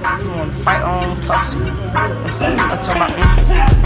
You wanna fight on tussle. I'm talking about